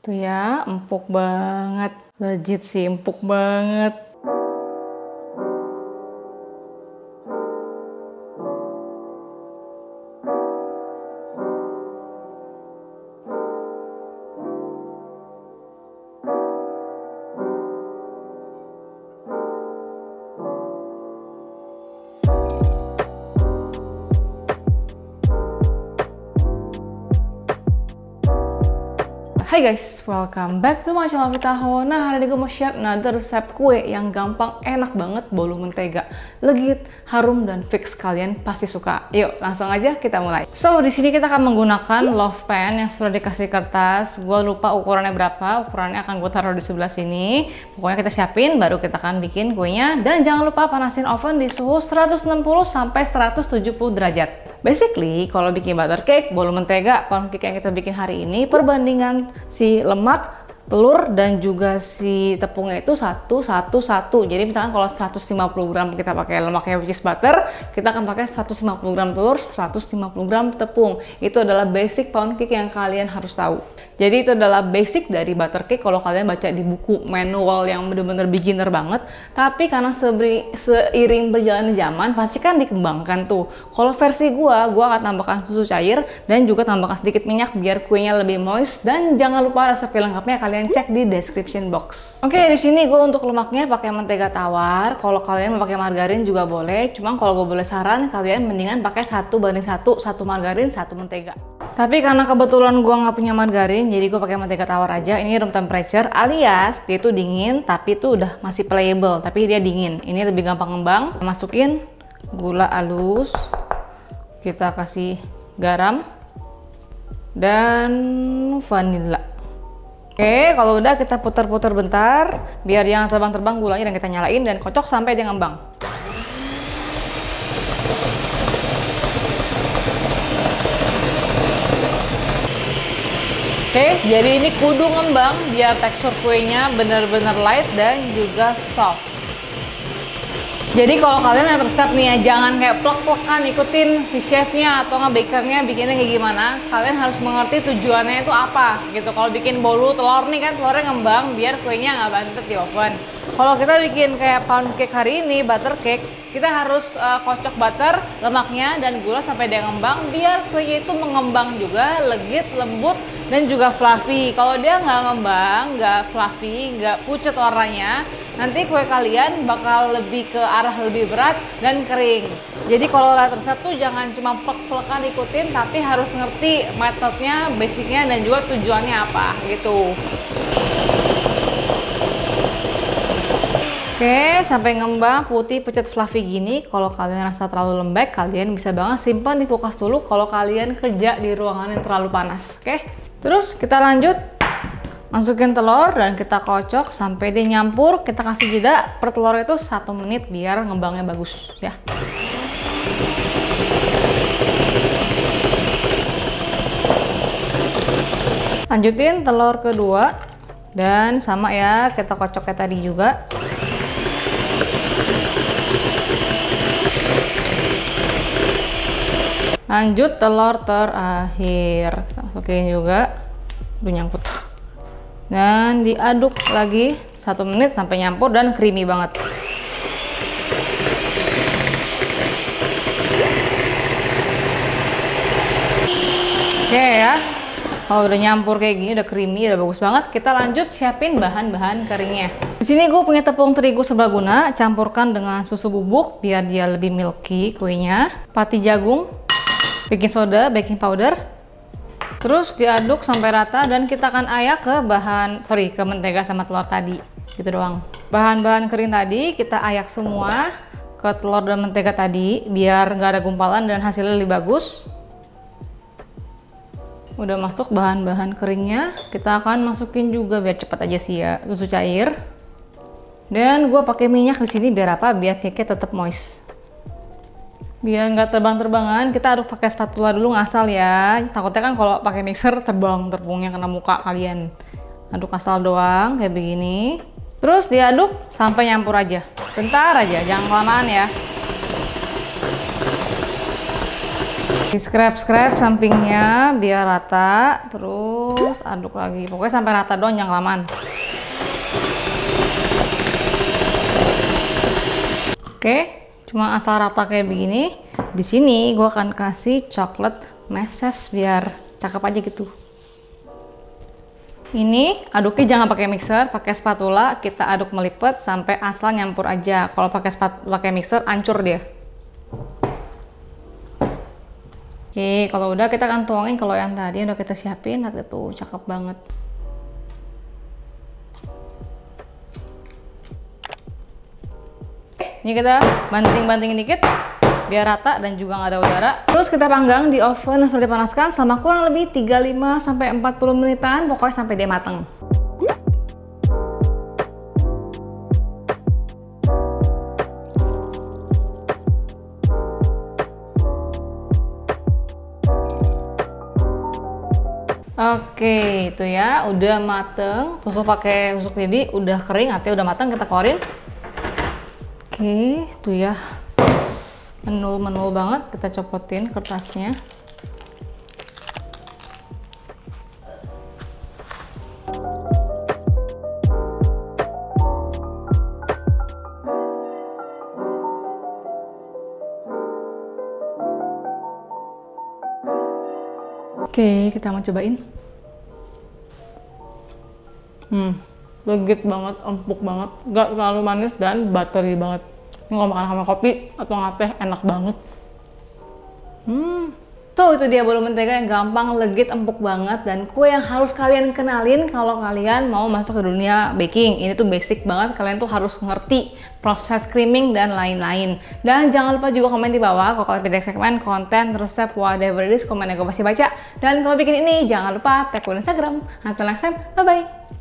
Tuh ya, empuk banget. Legit sih, empuk banget. Hai guys, welcome back to my channel Vitaho. Nah, hari ini gue mau share another resep kue yang gampang, enak banget, bolu mentega, legit, harum, dan fix kalian pasti suka. Yuk, langsung aja kita mulai. So, di sini kita akan menggunakan loaf pan yang sudah dikasih kertas. Gue lupa ukurannya berapa, ukurannya akan gue taruh di sebelah sini. Pokoknya kita siapin, baru kita akan bikin kuenya. Dan jangan lupa panasin oven di suhu 160 sampai 170 derajat. Basically, kalau bikin butter cake, bolu mentega, pound cake yang kita bikin hari ini, perbandingan si lemak, telur, dan juga si tepungnya itu 1, 1, 1. Jadi misalkan kalau 150 gram kita pakai lemaknya which is butter, kita akan pakai 150 gram telur, 150 gram tepung. Itu adalah basic pound cake yang kalian harus tahu. Jadi itu adalah basic dari butter cake kalau kalian baca di buku manual yang bener-bener beginner banget. Tapi karena seiring berjalannya zaman, pasti kan dikembangkan tuh. Kalau versi gua akan tambahkan susu cair dan juga tambahkan sedikit minyak biar kuenya lebih moist. Dan jangan lupa resep lengkapnya kalian cek di description box. Oke, di sini gue untuk lemaknya pakai mentega tawar. Kalau kalian mau pakai margarin juga boleh. Cuma kalau gue boleh saran, kalian mendingan pakai 1:1, 1 margarin, 1 mentega. Tapi karena kebetulan gue nggak punya margarin, jadi gue pakai mentega tawar aja. Ini room temperature, alias dia itu dingin, tapi itu udah masih playable, tapi dia dingin. Ini lebih gampang ngembang. Masukin gula halus, kita kasih garam dan vanila. Oke, kalau udah kita putar-putar bentar biar jangan terbang-terbang gulanya, dan kita nyalain dan kocok sampai dia ngembang. Oke, jadi ini kudu ngembang biar tekstur kuenya bener-bener light dan juga soft. Jadi kalau kalian yang resep nih ya, jangan kayak plek-plekan ikutin si chefnya atau nggak bakernya bikinnya kayak gimana. Kalian harus mengerti tujuannya itu apa gitu. Kalau bikin bolu telur nih kan, telurnya ngembang biar kuenya nggak bantet di oven. Kalau kita bikin kayak pound cake hari ini, butter cake, kita harus kocok butter, lemaknya, dan gula sampai dia ngembang biar kuenya itu mengembang juga, legit, lembut, dan juga fluffy. Kalau dia nggak ngembang, nggak fluffy, nggak pucat warnanya, nanti kue kalian bakal lebih ke arah lebih berat dan kering. Jadi kalau lihat resep tuh jangan cuma plek-plekan ikutin, tapi harus ngerti metodenya, basicnya, dan juga tujuannya apa gitu. Oke, sampai ngembang, putih, pucat, fluffy gini. Kalau kalian rasa terlalu lembek, kalian bisa banget simpan di kulkas dulu kalau kalian kerja di ruangan yang terlalu panas. Oke, terus kita lanjut. Masukin telur dan kita kocok sampai dia nyampur. Kita kasih jeda per telur itu 1 menit biar ngembangnya bagus ya. Lanjutin telur kedua dan sama ya, kita kocok kayak tadi juga. Lanjut telur terakhir, kita masukin juga. Udah nyangkut. Dan diaduk lagi 1 menit sampai nyampur dan creamy banget. Oke ya, kalau udah nyampur kayak gini, udah creamy, udah bagus banget. Kita lanjut siapin bahan-bahan keringnya. Di sini gue punya tepung terigu serbaguna, campurkan dengan susu bubuk biar dia lebih milky kuenya. Pati jagung, baking soda, baking powder. Terus diaduk sampai rata dan kita akan ayak ke mentega sama telur tadi. Gitu doang. Bahan-bahan kering tadi kita ayak semua ke telur dan mentega tadi biar nggak ada gumpalan dan hasilnya lebih bagus. Udah masuk bahan-bahan keringnya, kita akan masukin juga biar cepat aja sih ya, susu cair. Dan gue pakai minyak di sini biar apa? Biar cake-nya tetap moist. Biar nggak terbang-terbangan, kita aduk pakai spatula dulu ngasal ya. Takutnya kan kalau pakai mixer terbang tepungnya kena muka kalian. Aduk asal doang kayak begini. Terus diaduk sampai nyampur aja. Bentar aja, jangan kelamaan ya. Di scrap sampingnya biar rata, terus aduk lagi. Pokoknya sampai rata doang, jangan kelamaan. Oke, cuma asal rata kayak begini. Di sini gue akan kasih coklat meses biar cakep aja gitu. Ini aduknya jangan pakai mixer, pakai spatula. Kita aduk melipet sampai asal nyampur aja. Kalau pakai mixer, hancur dia. Oke, kalau udah kita akan tuangin. Kalau yang tadi udah kita siapin, nanti tuh cakep banget. Ini kita banting-bantingin dikit biar rata dan juga nggak ada udara. Terus kita panggang di oven yang sudah dipanaskan selama kurang lebih 35-40 menitan, pokoknya sampai dia mateng. Oke, itu ya udah mateng. Tusuk pakai tusuk lidi, udah kering, artinya udah mateng. Kita keluarin. Oke, tuh ya, menul banget. Kita copotin kertasnya. Oke, kita mau cobain. Legit banget, empuk banget, gak terlalu manis dan buttery banget. Ini kalau makan sama kopi atau teh enak banget. So itu dia bolu mentega yang gampang, legit, empuk banget, dan kue yang harus kalian kenalin kalau kalian mau masuk ke dunia baking. Ini tuh basic banget, kalian tuh harus ngerti proses creaming dan lain-lain. Dan jangan lupa juga komen di bawah kalau kalian ada segmen konten, resep, whatever it is, komennya gue pasti baca. Dan kalau bikin ini jangan lupa tag gue Instagram. Until next time, bye bye.